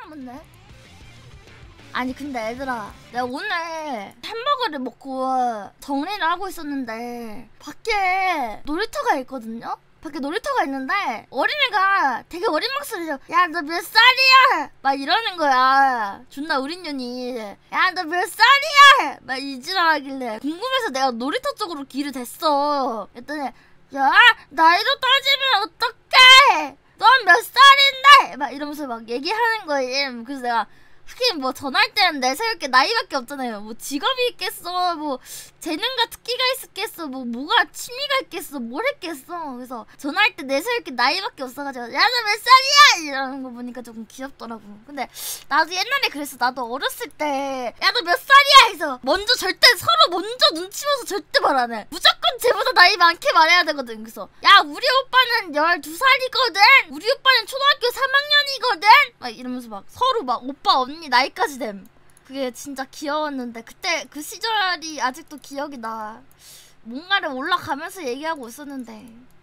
남았네. 아니 근데 얘들아, 내가 오늘 햄버거를 먹고 정리를 하고 있었는데 밖에 놀이터가 있거든요? 밖에 놀이터가 있는데 어린애가 되게 어린 목소리로 야 너 몇 살이야? 막 이러는 거야. 존나 어린 년이. 야 너 몇 살이야? 막 이지랄하길래 궁금해서 내가 놀이터 쪽으로 길을 댔어. 그랬더니 야 나이로 따지면 어떡해? 넌 몇 살인데? 막 이러면서 막 얘기하는 거예요. 그래서 내가 하긴 뭐 전화할 때는 내세울 게 나이밖에 없잖아요. 뭐 직업이 있겠어, 뭐 재능과 특기가 있겠어, 뭐가 취미가 있겠어, 뭘 했겠어. 그래서 전화할 때 내세울 게 나이밖에 없어가지고 야 너 몇 살이야? 이러는 거 보니까 조금 귀엽더라고. 근데 나도 옛날에 그랬어. 나도 어렸을 때 야 너 몇 살이야? 해서 먼저 절대 서로 먼저 눈치 봐서 절대 말 안 해. 무조건 쟤보다 나이 많게 말해야 되거든. 그래서 야 우리 오빠는 12살이거든. 우리 오빠는 초등학교 3학년이거든. 막 이러면서 막 서로 막 오빠 언니 나이까지 됨. 그게 진짜 귀여웠는데 그때 그 시절이 아직도 기억이 나. 뭔가를 올라가면서 얘기하고 있었는데